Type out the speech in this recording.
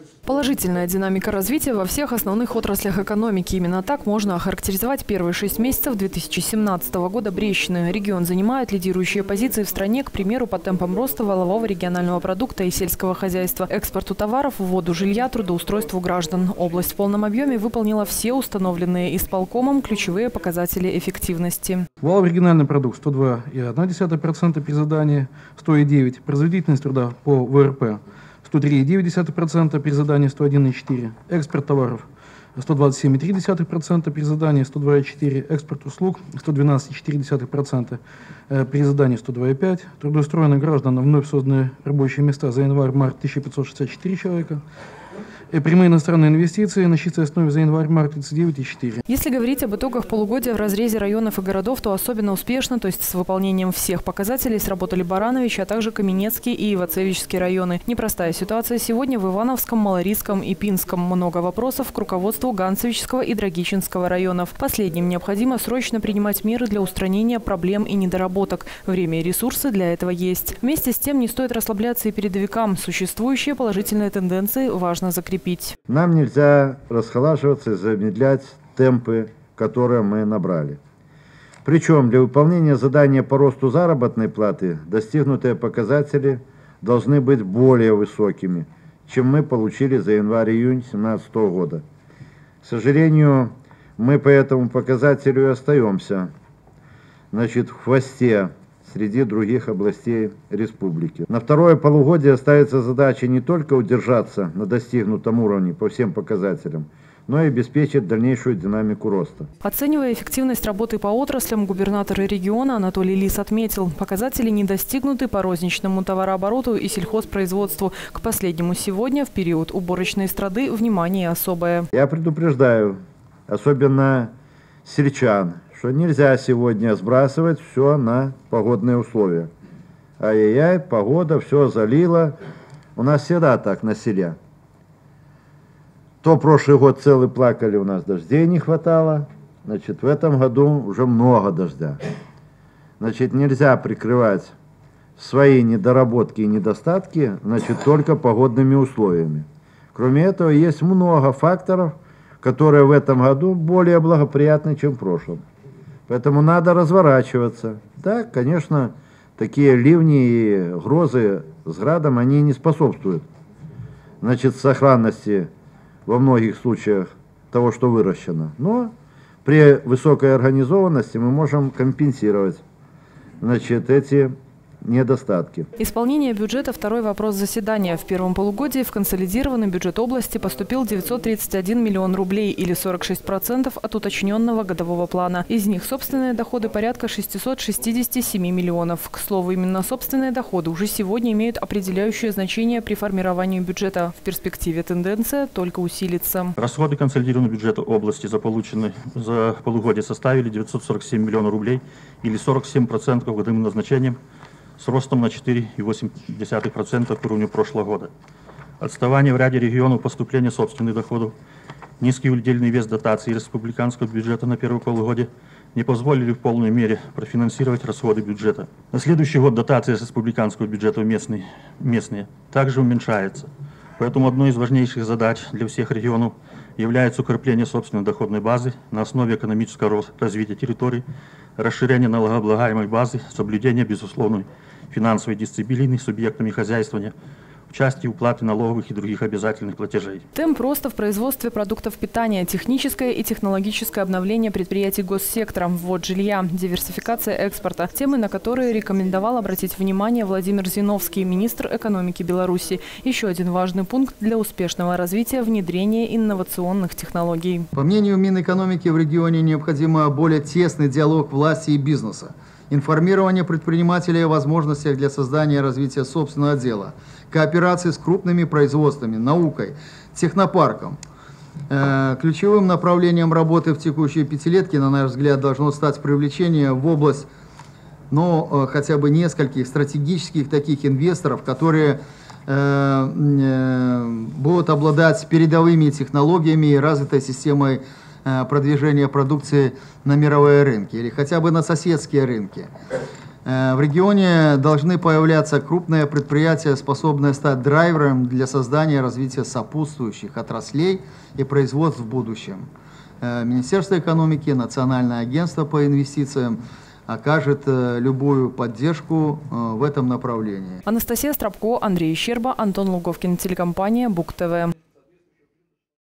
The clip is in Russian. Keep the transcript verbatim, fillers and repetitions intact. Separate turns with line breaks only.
Положительная динамика развития во всех основных отраслях экономики. Именно так можно охарактеризовать первые шесть месяцев две тысячи семнадцатого года Брещины. Регион занимает лидирующие позиции в стране, к примеру, по темпам роста валового регионального продукта и сельского хозяйства, экспорту товаров, вводу жилья, трудоустройству граждан. Область в полном объеме выполнила все установленные исполкомом ключевые показатели эффективности.
Валовый региональный продукт сто два и одна десятая процента при задании, сто и девять процентов. Производительность труда по ВРП сто три и девять десятых процента при задании, сто один и четыре процента. Экспорт товаров сто двадцать семь и три десятых процента при задании, сто два и четыре процента. Экспорт услуг сто двенадцать и четыре десятых процента при задании, сто два и пять процента. Трудоустроенных граждан на вновь созданные рабочие места за январь-март тысяча пятьсот шестьдесят четыре человека. И прямые иностранные инвестиции на чистой основе за январь-март тридцать девять и четыре десятых.
Если говорить об итогах полугодия в разрезе районов и городов, то особенно успешно, то есть с выполнением всех показателей, сработали Баранович, а также Каменецкий и Ивацевичский районы. Непростая ситуация сегодня в Ивановском, Малорисском и Пинском. Много вопросов к руководству Ганцевичского и Драгичинского районов. Последним необходимо срочно принимать меры для устранения проблем и недоработок. Время и ресурсы для этого есть. Вместе с тем не стоит расслабляться и передовикам. Существующие положительные тенденции важно закрепить.
Нам нельзя расхолаживаться и замедлять темпы, которые мы набрали. Причем для выполнения задания по росту заработной платы достигнутые показатели должны быть более высокими, чем мы получили за январь-июнь две тысячи семнадцатого года. К сожалению, мы по этому показателю и остаемся, значит, в хвосте среди других областей республики. На второе полугодие ставится задача не только удержаться на достигнутом уровне по всем показателям, но и обеспечить дальнейшую динамику роста.
Оценивая эффективность работы по отраслям, губернатор региона Анатолий Лис отметил, показатели не достигнуты по розничному товарообороту и сельхозпроизводству. К последнему сегодня, в период уборочной страды, внимание особое.
Я предупреждаю, особенно сельчан, что нельзя сегодня сбрасывать все на погодные условия. Ай-яй-яй, погода, все залило. У нас всегда так на селе. То прошлый год целый плакали, у нас дождей не хватало. Значит, в этом году уже много дождя. Значит, нельзя прикрывать свои недоработки и недостатки, значит, только погодными условиями. Кроме этого, есть много факторов, которые в этом году более благоприятны, чем в прошлом. Поэтому надо разворачиваться. Да, конечно, такие ливни и грозы с градом, они не способствуют, значит, сохранности во многих случаях того, что выращено. Но при высокой организованности мы можем компенсировать, значит, эти недостатки.
Исполнение бюджета – второй вопрос заседания. В первом полугодии в консолидированный бюджет области поступил девятьсот тридцать один миллион рублей или сорок шесть процентов от уточненного годового плана. Из них собственные доходы порядка шестисот шестидесяти семи миллионов. К слову, именно собственные доходы уже сегодня имеют определяющее значение при формировании бюджета. В перспективе тенденция только усилится.
Расходы консолидированного бюджета области за полученные за полугодие составили девятьсот сорок семь миллионов рублей или сорок семь процентов годовым назначением, с ростом на четыре и восемь десятых процента к уровню прошлого года. Отставание в ряде регионов поступления собственных доходов, низкий удельный вес дотаций республиканского бюджета на первое полугодие не позволили в полной мере профинансировать расходы бюджета. На следующий год дотации республиканского бюджета местные, местные также уменьшается. Поэтому одной из важнейших задач для всех регионов является укрепление собственной доходной базы на основе экономического развития территорий, расширение налогооблагаемой базы, соблюдение безусловной финансовой дисциплины субъектами хозяйствования, участие уплаты налоговых и других обязательных платежей.
Темп роста в производстве продуктов питания, техническое и технологическое обновление предприятий госсектора, ввод жилья, диверсификация экспорта. Темы, на которые рекомендовал обратить внимание Владимир Зиновский, министр экономики Беларуси. Еще один важный пункт для успешного развития – внедрение инновационных технологий.
По мнению Минэкономики, в регионе необходимо более тесный диалог власти и бизнеса, информирование предпринимателей о возможностях для создания и развития собственного дела, кооперации с крупными производствами, наукой, технопарком. Э, ключевым направлением работы в текущей пятилетке, на наш взгляд, должно стать привлечение в область, ну, э, хотя бы нескольких стратегических таких инвесторов, которые э, э, будут обладать передовыми технологиями и развитой системой продвижения продукции на мировые рынки или хотя бы на соседские рынки. Э, В регионе должны появляться крупные предприятия, способные стать драйвером для создания и развития сопутствующих отраслей и производств в будущем. Э, Министерство экономики, Национальное агентство по инвестициям окажет э, любую поддержку э, в этом направлении.
Анастасия Стропко, Андрей Щерба, Антон Луговкин, телекомпания БУК ТВ.